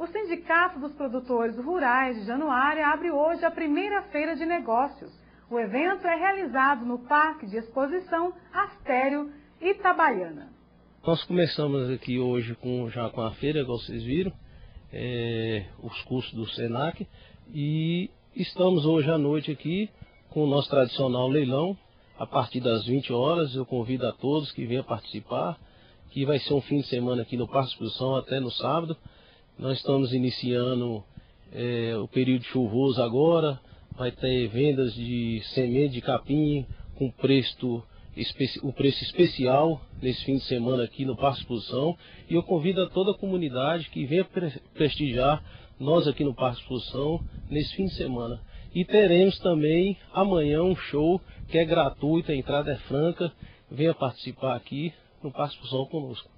O Sindicato dos Produtores Rurais de Januária abre hoje a primeira feira de negócios. O evento é realizado no Parque de Exposição Astério Itabaiana. Nós começamos aqui hoje já com a feira, igual vocês viram, os cursos do SENAC, e estamos hoje à noite aqui com o nosso tradicional leilão. A partir das 20 horas eu convido a todos que venham participar, que vai ser um fim de semana aqui no Parque de Exposição até no sábado. Nós estamos iniciando o período chuvoso agora, vai ter vendas de semente de capim com o preço especial nesse fim de semana aqui no Parque de Exposição. E eu convido a toda a comunidade que venha prestigiar nós aqui no Parque de Exposição nesse fim de semana. E teremos também amanhã um show que é gratuito, a entrada é franca. Venha participar aqui no Parque de Exposição conosco.